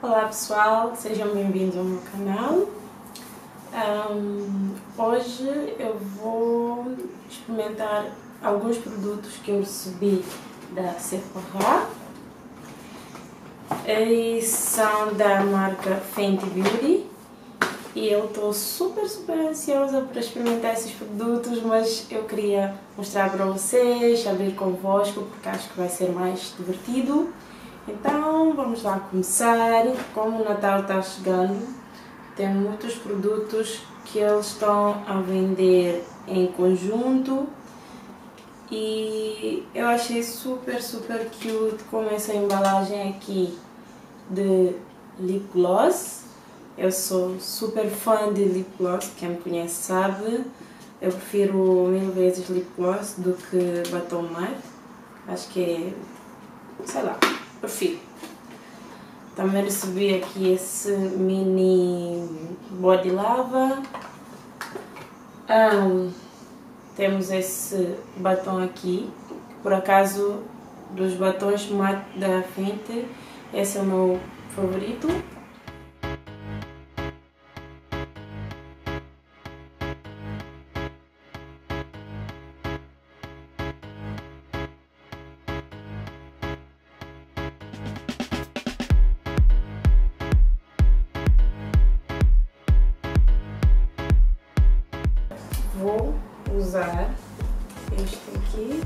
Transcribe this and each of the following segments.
Olá pessoal, sejam bem-vindos ao meu canal. Hoje eu vou experimentar alguns produtos que eu recebi da Sephora e são da marca Fenty Beauty e eu estou super ansiosa para experimentar esses produtos, mas eu queria mostrar para vocês, abrir convosco porque acho que vai ser mais divertido. Então vamos lá começar. Como o Natal está chegando, tem muitos produtos que eles estão a vender em conjunto e eu achei super cute com essa embalagem aqui de lip gloss. Eu sou super fã de lip gloss, quem me conhece sabe. Eu prefiro 1000 vezes lip gloss do que batom mate. Acho que é, sei lá, prefiro. Também recebi aqui esse mini body lava. Temos esse batom aqui, por acaso dos batons mate da Fenty, esse é o meu favorito. Vou usar este aqui.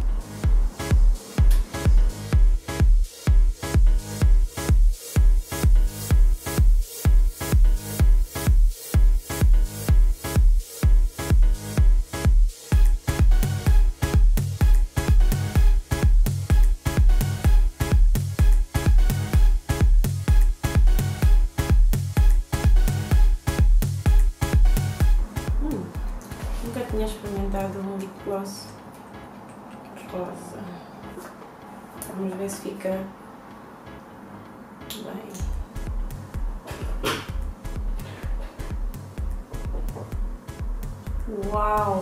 Nunca tinha experimentado um lip gloss rosa. Vamos ver se fica bem. Uau!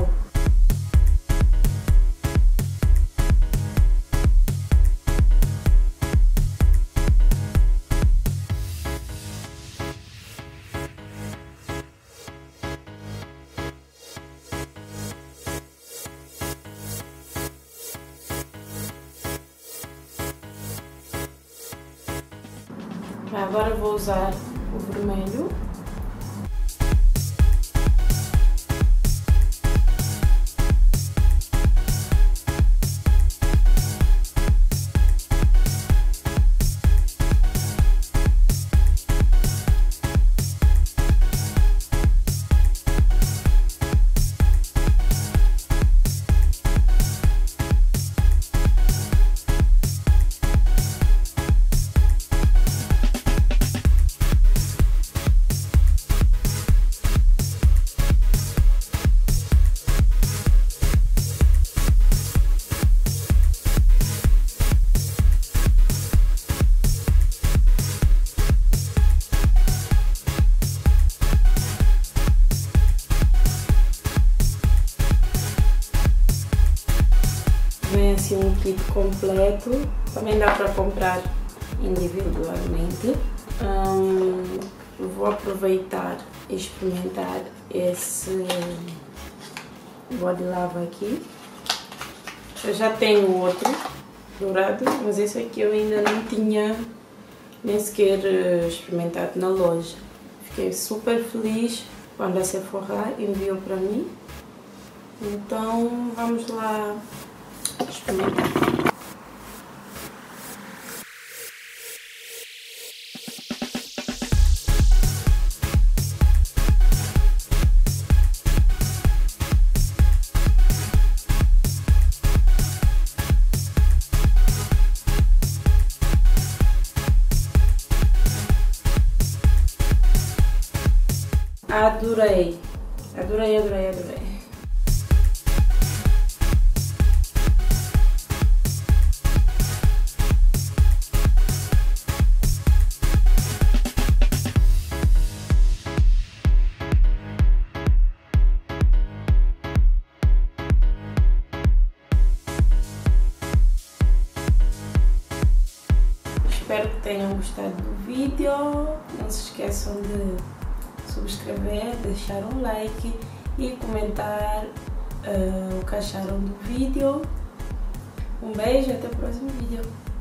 Agora vou usar o vermelho. Vem assim um kit completo, também dá para comprar individualmente. Vou aproveitar e experimentar esse body lava aqui. Eu já tenho outro dourado, mas esse aqui eu ainda não tinha nem sequer experimentado na loja. Fiquei super feliz quando a Sephora enviou para mim. Então vamos lá experimentar. Adorei. espero que tenham gostado do vídeo. Não se esqueçam de subscrever, deixar um like e comentar o que acharam do vídeo. Um beijo e até o próximo vídeo.